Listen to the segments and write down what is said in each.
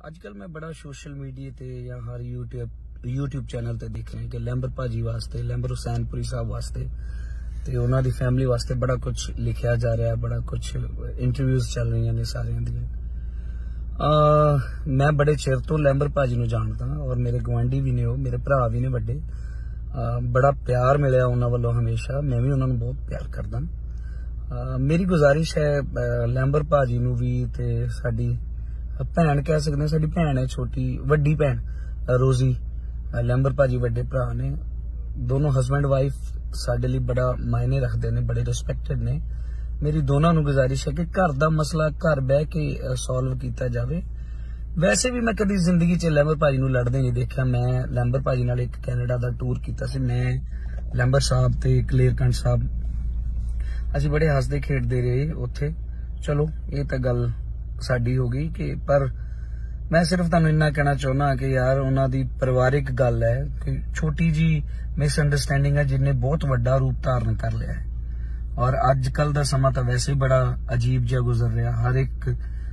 आजकल मैं बड़ा सोशल मीडिया ते या हर यूट्यूब चैनल ते देख रहे हैं कि लैंबर भाजी वास्ते, लैंबर हुसैनपुरी साहब वास्ते ते उन्हां दी फैमिली वास्ते बड़ा कुछ लिखिया जा रहा है, बड़ा कुछ इंटरव्यूज चल रही ने सारियां दी। मैं बड़े चिर तो लैंबर भाजी नूं जानदा और मेरे गवांढी भी ने, मेरे भरा भी ने वड्डे। बड़ा प्यार मिलिया उन्हां वालों हमेशा, मैं भी उन्हां नूं बहुत प्यार करदा। मेरी गुजारिश है लैंबर भाजी नूं भी ते साडी भैन कह सकते हैं, साडी भैन है छोटी, वड्डी भैन रोजी, लैंबर भाजी वड्डे भरा ने, दोनों हस्बैंड वाइफ साडे लई बड़ा मायने रखते हैं, बड़े रिस्पैक्टेड ने। मेरी दोनों नूं गुजारिश है कि घर दा मसला घर बह के सॉल्व किया जाए। वैसे भी मैं कभी जिंदगी च लैंबर भाजी नूं लड़दे नहीं देखा। मैं लैंबर भाजी नाल एक कैनेडा दा टूर किया सी, मैं लैंबर साहब ते कलेरकंठ साहब असीं बड़े हसदे खेडदे रहे उत्थे। चलो ये तो गल साडी हो गई कि, पर मैं सिर्फ तुहानूं इन्ना कहना चाहुंदा कि यार उन्हां दी परिवारिक गल है कि छोटी जी मिसअंडरस्टैंडिंग है जिन्हें बहुत वड्डा रूप धारण कर लिया है। और अजकल दा समा तो वैसे ही बड़ा अजीब जिहा गुजर रहा। हर एक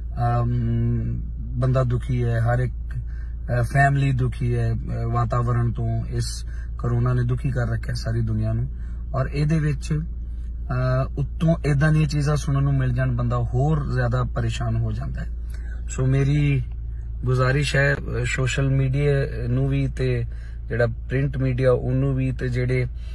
बंदा दुखी है, हर एक फैमिली दुखी है वातावरण तो। इस करोना ने दुखी कर रखा है सारी दुनिया नूं, और इहदे विच उत्तों इदां दी चीज़ां सुनने नूं मिल जाण बंदा होर ज्यादा परेशान हो जाता है। सो मेरी गुजारिश है सोशल मीडिया नूं भी ते जिहड़ा प्रिंट मीडिया उन्नू भी ते जिहड़े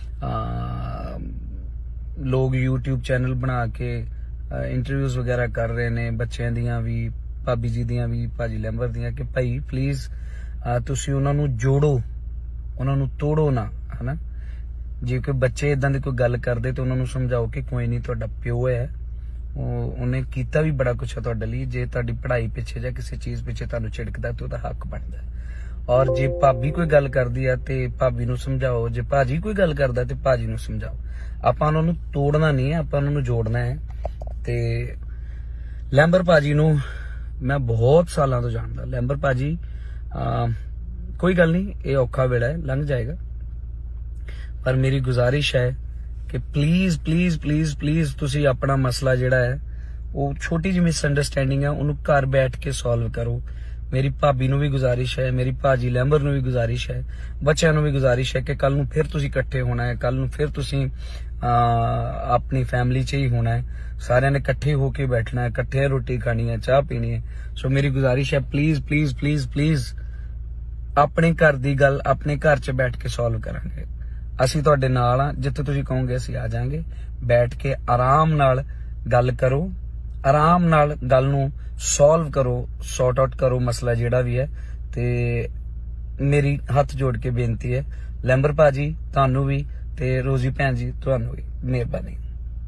लोग यूट्यूब चैनल बना के इंटरव्यूज वगैरह कर रहे ने बच्चों दियां भी, भाभी जी दियां भी, भाजी लैंबर दियां, कि भाई प्लीज तुसीं उन्हां नूं जोड़ो, उन्हां नूं तोड़ो ना, है ना। जे कोई बच्चे इदां दी कोई गल करदे तो उन्हां नूं समझाओ कि कोई नहीं, तुहाडा प्यो है, उन्हें कीता भी बड़ा कुछ है तुहाडे लई। जे तुहाडी पढ़ाई पिछे जां किसी चीज पिछे तुहानूं झिड़कदा ते ओहदा हक बनदा है। और जे भाभी कोई गल करदी है ते भाभी नूं समझाओ, जे भाजी कोई गल करदा ते भाजी नूं समझाओ। आपां उन्हां नूं तोड़ना नहीं है, आपां उन्हां नूं जोड़ना है। ते लैंबर भाजी नूं मैं बहुत सालों तो जानदा। लैंबर भाजी कोई गल नहीं, ये औखा वेला है, लंघ जाएगा। पर मेरी गुजारिश है कि प्लीज प्लीज प्लीज प्लीज तुसी अपना मसला जिहड़ा है वो छोटी जी मिसअंडरस्टैंडिंग है उन्होंने घर बैठ के सॉल्व करो। मेरी भाभी नूं भी गुजारिश है, मेरी भाजी लैंबर नूं भी गुजारिश है, बच्चों नूं भी गुजारिश है कि कल नूं फिर तुसी इकट्ठे होना है, कल नूं फिर तुसी अपनी फैमिली च ही होना है, सारियां ने इकट्ठे होके बैठना है, इकट्ठे रोटी खानी है, चाह पीनी है। सो मेरी गुजारिश है प्लीज प्लीज प्लीज प्लीज अपने घर दी गल अपने घर च बैठ के सॉल्व करांगे। असीं तुहाडे नाल आ, जिथे तुसीं कहोगे असीं आ जाएंगे। बैठ के आराम नाल गल करो, आराम नाल गल नूं सॉल्व करो, सॉर्ट आउट करो मसला जिहड़ा भी है। ते मेरी हथ जोड़ के बेनती है लैंबर भाजी तुहानूं भी ते रोजी भैन जी तुहानूं भी, मेहरबानी।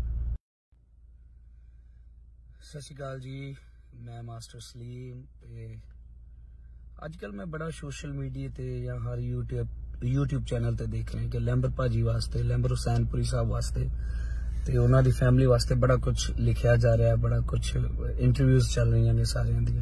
सत श्री अकाल जी, मैं मास्टर सलीम। आजकल मैं बड़ा सोशल मीडिया ते या हर यूट्यूब चैनल ते देख रहे हैं कि लैंबर भाजी वास्ते, लैंबर हुसैनपुरी साहब वास्ते ते उन्हां दी फैमिली वास्ते बड़ा कुछ लिखिया जा रहा है, बड़ा कुछ इंटरव्यूज चल रही ने सारियां दी।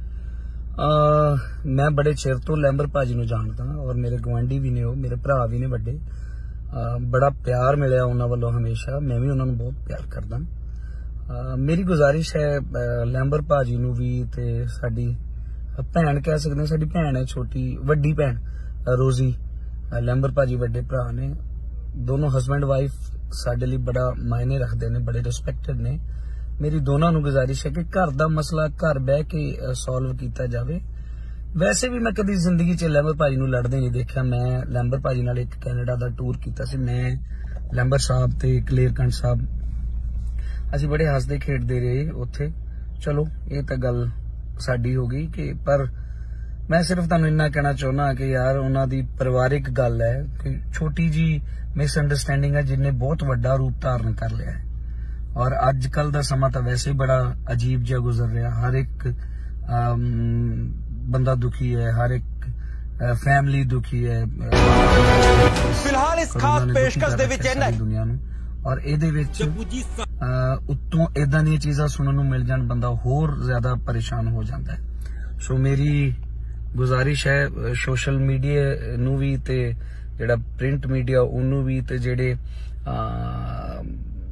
मैं बड़े चिर तो लैंबर भाजी नूं जानदा और मेरे गवांढी भी ने, मेरे भरा भी ने वड्डे। बड़ा प्यार मिलिया उन्हां वालों हमेशा, मैं भी उन्हां नूं बहुत प्यार करदा। मेरी गुजारिश है लैंबर भाजी नूं भी ते साडी भैन कह सकते हैं, साडी भैन है छोटी, वड्डी भैन रोजी, लैंबर भाजी वड्डे भरा ने, दोनों हस्बैंड वाइफ साडे लई बड़ा मायने रखते हैं, बड़े रिस्पैक्टेड ने। मेरी दोनों नूं गुजारिश है कि घर दा मसला घर बह के सॉल्व किया जाए। वैसे भी मैं कभी जिंदगी च लैंबर भाजी नूं लड़दे नहीं देखा। मैं लैंबर भाजी नाल एक कैनेडा दा टूर किया सी, मैं लैंबर साहब ते कलेरकंठ साहब असीं बड़े हसदे खेडदे रहे उत्थे। चलो ये तो गल साडी हो गई कि, पर मैं सिर्फ तुहानूं इन्ना कहना चाहुंदा कि यार उन्हां दी परिवारिक गल है कि छोटी जी मिसअंडरस्टैंडिंग है जिन्हें बहुत वड्डा रूप धारण कर लिया है। और अजकल दा समा तो वैसे ही बड़ा अजीब जिहा गुजर रहा। हर एक बंदा दुखी है, हर एक फैमिली दुखी है। फिलहाल इस खास पेशकश दे विच दुनिया नूं, और इहदे विच उत्तों इदां दी चीज़ां सुनने नूं मिल जाण बंदा होर ज्यादा परेशान हो जाता है। सो मेरी गुजारिश है सोशल मीडिया नूं भी ते जिहड़ा प्रिंट मीडिया उन्नू भी ते जिहड़े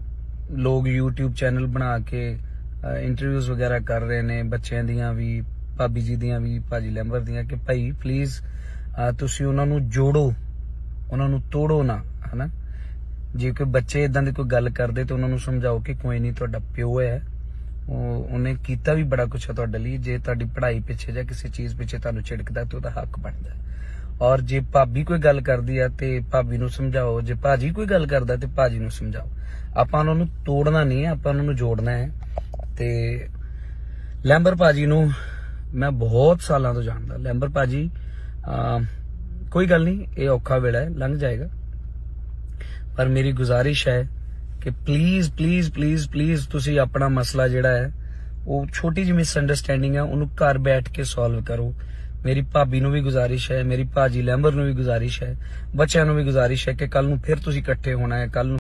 लोग यूट्यूब चैनल बना के इंटरव्यूज वगैरह कर रहे ने बच्चों दियां भी, ਭਾਬੀ ਜੀ ਦੀਆਂ ਵੀ ਭਾਜੀ ਲੈਂਬਰ ਦੀਆਂ ਕਿ ਭਾਈ ਪਲੀਜ਼ ਤੁਸੀਂ ਉਹਨਾਂ ਨੂੰ ਜੋੜੋ, ਉਹਨਾਂ ਨੂੰ ਤੋੜੋ ਨਾ, ਹਨਾ। ਜੇ ਕੋਈ ਬੱਚੇ ਇਦਾਂ ਦੀ ਕੋਈ ਗੱਲ ਕਰਦੇ ਤੇ ਉਹਨਾਂ ਨੂੰ ਸਮਝਾਓ ਕਿ ਕੋਈ ਨਹੀਂ, ਤੁਹਾਡਾ ਪਿਓ ਹੈ, ਉਹਨੇ ਕੀਤਾ ਵੀ ਬੜਾ ਕੁਛ ਹੈ ਤੁਹਾਡੇ ਲਈ। ਜੇ ਤੁਹਾਡੀ ਪੜ੍ਹਾਈ ਪਿੱਛੇ ਜਾਂ ਕਿਸੇ ਚੀਜ਼ ਪਿੱਛੇ ਤੁਹਾਨੂੰ ਝਿੜਕਦਾ ਤੇ ਉਹਦਾ ਹੱਕ ਬਣਦਾ। ਔਰ ਜੇ ਭਾਬੀ ਕੋਈ ਗੱਲ ਕਰਦੀ ਆ ਤੇ ਭਾਬੀ ਨੂੰ ਸਮਝਾਓ, ਜੇ ਭਾਜੀ ਕੋਈ ਗੱਲ ਕਰਦਾ ਤੇ ਭਾਜੀ ਨੂੰ ਸਮਝਾਓ। ਆਪਾਂ ਉਹਨਾਂ ਨੂੰ ਤੋੜਨਾ ਨਹੀਂ ਹੈ, ਆਪਾਂ ਉਹਨਾਂ ਨੂੰ ਜੋੜਨਾ ਹੈ। ਤੇ ਲੈਂਬਰ ਭਾਜੀ ਨੂੰ ਮੈਂ ਬਹੁਤ ਸਾਲਾਂ ਤੋਂ ਜਾਣਦਾ। ਲੈਂਬਰ ਭਾਜੀ ਕੋਈ ਗੱਲ ਨਹੀਂ, ਇਹ ਔਖਾ ਵੇਲਾ ਹੈ, ਲੰਘ ਜਾਏਗਾ। ਪਰ ਮੇਰੀ ਗੁਜ਼ਾਰਿਸ਼ ਹੈ ਕਿ ਪਲੀਜ਼ ਪਲੀਜ਼ ਪਲੀਜ਼ ਪਲੀਜ਼ ਤੁਸੀਂ ਆਪਣਾ ਮਸਲਾ ਜਿਹੜਾ ਹੈ, ਉਹ ਛੋਟੀ ਜਿਹੀ ਮਿਸਅੰਡਰਸਟੈਂਡਿੰਗ ਹੈ, ਉਹਨੂੰ ਘਰ ਬੈਠ ਕੇ ਸੋਲਵ ਕਰੋ। ਮੇਰੀ ਭਾਬੀ ਨੂੰ ਵੀ ਗੁਜ਼ਾਰਿਸ਼ ਹੈ, ਮੇਰੀ ਭਾਜੀ ਲੈਂਬਰ ਨੂੰ ਵੀ ਗੁਜ਼ਾਰਿਸ਼ ਹੈ, ਬੱਚਿਆਂ ਨੂੰ ਵੀ ਗੁਜ਼ਾਰਿਸ਼ ਹੈ ਕਿ ਕੱਲ ਨੂੰ ਫਿਰ ਤੁਸੀਂ ਇਕੱਠੇ ਹੋਣਾ ਹੈ। ਕੱਲ ਨੂੰ